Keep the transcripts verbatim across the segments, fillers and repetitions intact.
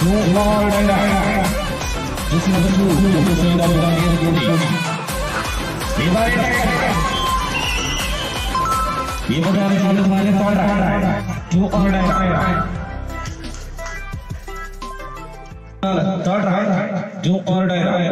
Lord and I. This is the truth. The side of the is good. ये बता रहे हैं हमारे थर्ड टू और थर्ड राइट टू और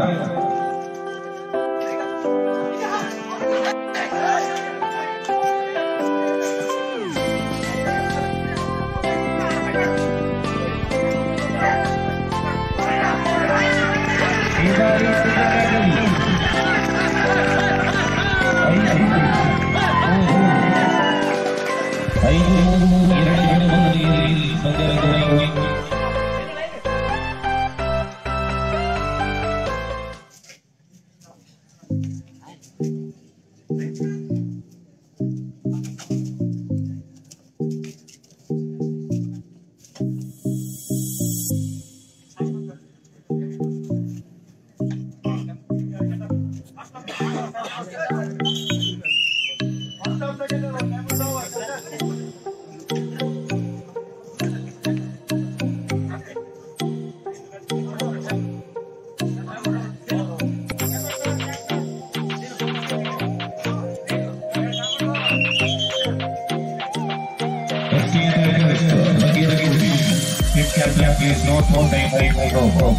Please note one time I go go.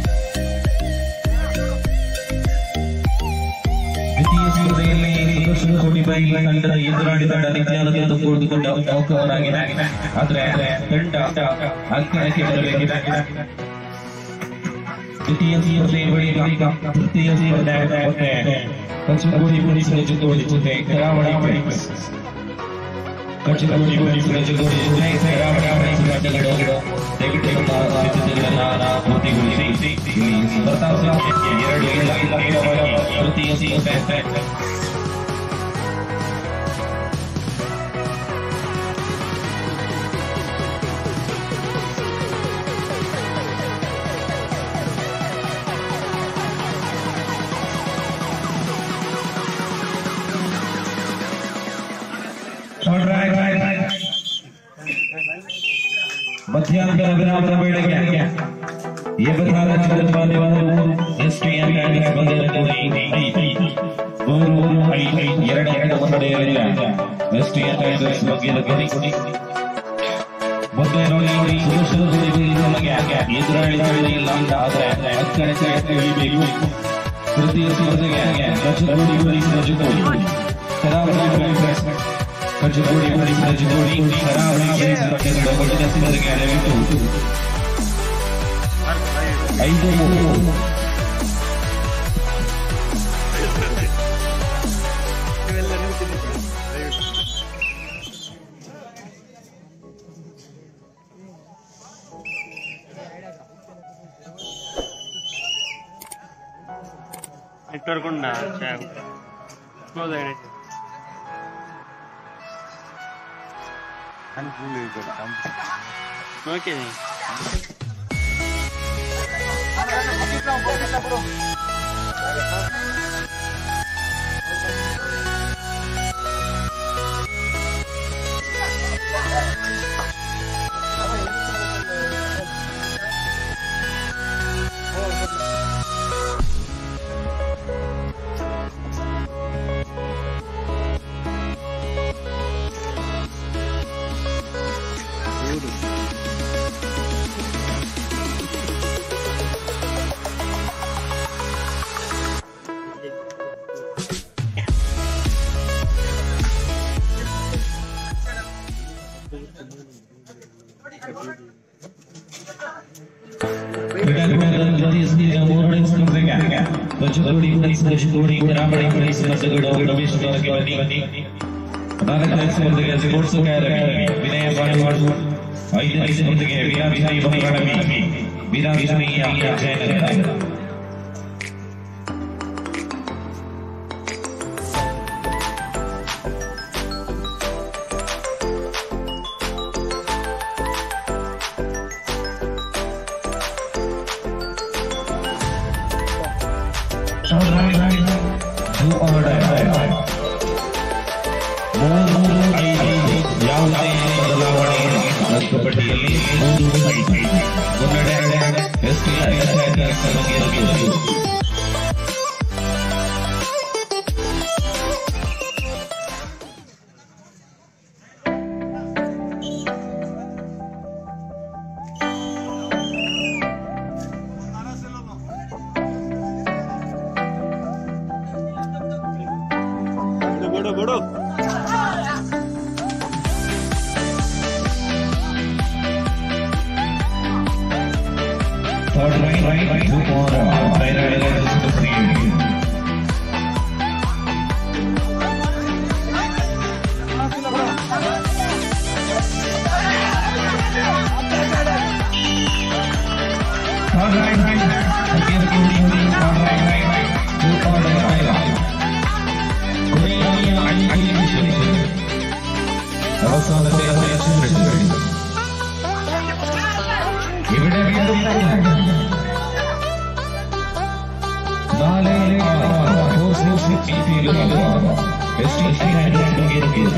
द्वितीय ಸ್ಪರ್ಧೆಯಲ್ಲಿ ಸುದರ್ಶನ್ ಕೋಡಿಬಾಯಿ ತಂಡದ ಎದುರಾಳಿ ತಂಡ ರೀತಿಯಾದ ಕೂಡಿಕೊಂಡು ಅವಕಾಶವಾಗಿದೆ. ಆದರೆ ತಂಡ ಅಂಕಣಕ್ಕೆ ಬರಬೇಕಿದೆ. ದ್ವಿತೀಯ ಸ್ಪರ್ಧೆ ಬಳಿಕ ತೃತೀಯ ಸ್ಪರ್ಧೆ ಮತ್ತೆ ಕಚಗುಡಿ ಪೊಲೀಸರ ಜೊತೆ ಕರಾವಳಿ ಪೊಲೀಸ್ ಕಚಗುಡಿ ಪೊಲೀಸರ ಜೊತೆ ಕರಾವಳಿ ಪೊಲೀಸರು ದಯವಿಟ್ಟು ಸಿದ್ಧತೆಗಳನ್ನು ಪೂರ್ತಿಗೊಳಿಸಿ. ಬರ್ತಾವ ಎರಡು ತೃತೀಯ ಸ್ಪರ್ಧೆ मध्यान्ह विराम वेळेಗೆ ये बता चलने वाले एसटीएन टैक्स ಬಂದರೆ ಮೂರು ಐದು ಎರಡು ಎರಡು ಒಂದೆರಡು ಎಸ್ಟಿಎನ್ ಟೈಗರ್ಸ್ ಬಗ್ಗೆ ಕೊಡಿ ಮತ್ತೆ ನೋಡಿ ನೋಡಿ ಸುದರ್ಶನ್ ಕೋಡಿಬಾಯಿ ನಮಗೆ ಎದುರಾಳಿ ತಂಡ ಇಲ್ಲ ಅಂತ ಆದ್ರೆ ಅಂಕಣಕ್ಕೆ ಇಳಿಬೇಕು. ತೃತೀಯ ಸ್ಪರ್ಧೆಗೆ ಕಚಗುಡಿ ಪೊಲೀಸರ ಜೊತೆ ಕರಾವಳಿ ಪೊಲೀಸ್ ಕಚಗುಡಿ ಪೊಲೀಸರ ಜೊತೆ ಕರಾವಳಿ ಪೊಲೀಸರ ಜೊತೆ ಸ್ಪರ್ಧೆಗೆ ದಯವಿಟ್ಟು ಐದು ಮೂರು ಇಟ್ಟರ್ಕೊಂಡ ಹೌದಾ ಓಕೆ ಕಚಗುಡಿ ಪೊಲೀಸ್ ಕಚಗುಡಿ ಕರಾವಳಿ ಪೊಲೀಸ್ ಮಸಗಡ ಪ್ರವೇಶಕ್ಕೆ ಬನ್ನಿ. ನಾಲ್ಕನೇ ಸ್ಪರ್ಧೆಗೆ ಸ್ಪೋರ್ಟ್ಸ್ ಅಕಾಡೆಮಿ ವಿನಯ ಪಾಣಿವಾಡ್, ಐದನೇ ಸ್ಪರ್ಧೆಗೆ ವಿರಾವಿಜಯ್ ಅಕಾಡೆಮಿ ವಿರಾವಿಜಯ್ ಜಯನಗರ. ಯಾವುದೇ ಬದಲಾವಣೆ ಕಬಡ್ಡಿಯಲ್ಲಿ ಮೂರು ಐದು ಮುನ್ನಡೆ ಎಸ್ ಟಿ बड़ो Third right, right, right, two more. Right, right, right, this is the free. Third right, right, okay, okay, okay, third right, right, right, two third right, right, right. Korea, I need to show you. Also, the selection ready. Give it a real time. Dale, force moves with P P L. S T three hundred to get a case.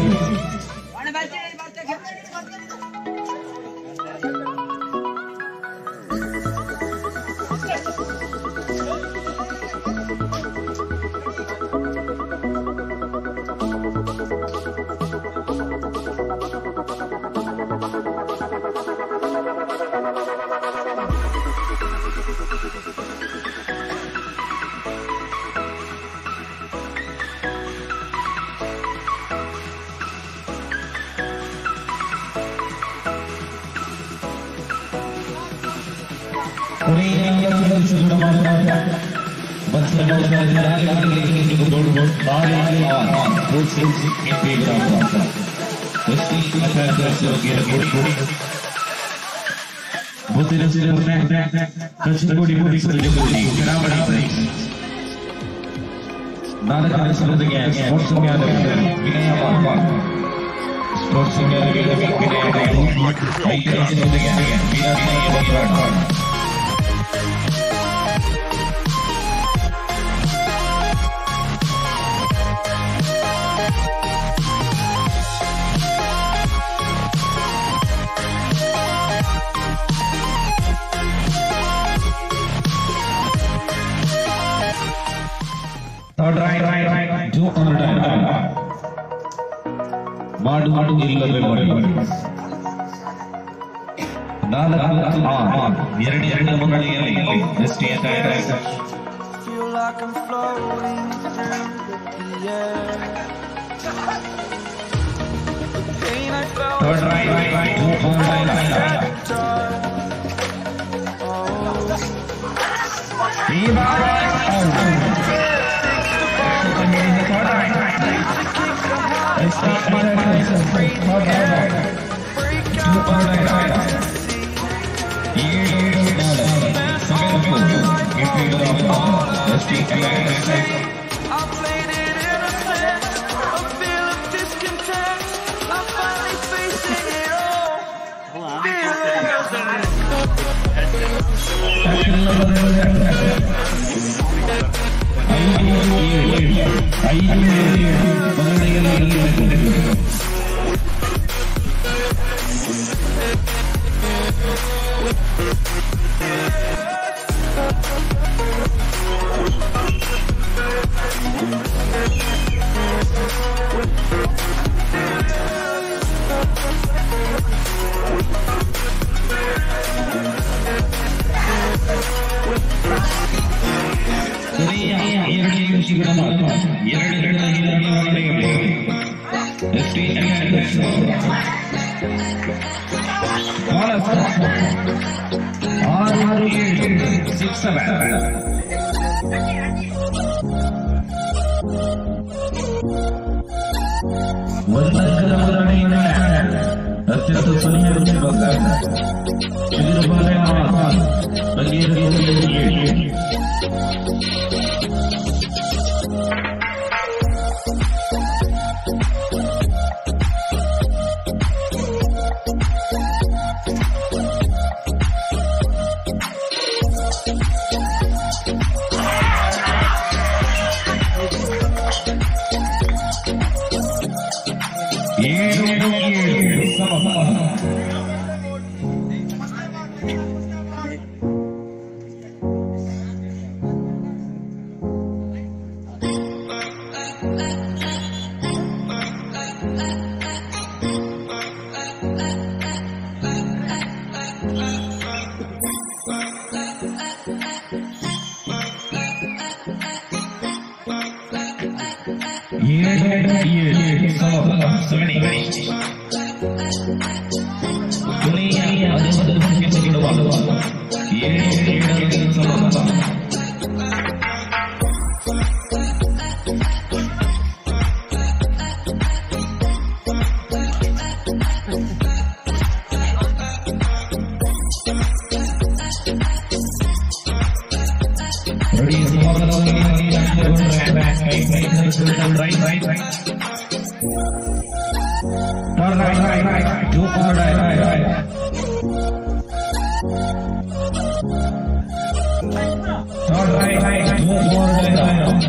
Third right, right, right, two on right. Madu madu illa memory. Nala on. Yeradi yeradi munadi yeradi. Just stay tight. Feel like I'm floating through the air. The pain I felt. Third right, right, right, two on right, right. Eva right. Let's start by the right. Third right, right. Two on right, right. I played it innocent, a feel of discontent. I'm finally facing it all. Right, right, right. Turn right, right, right. Two more right, right, right. Turn right, right. Two more right, right.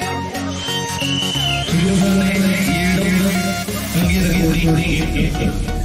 Here, here, here.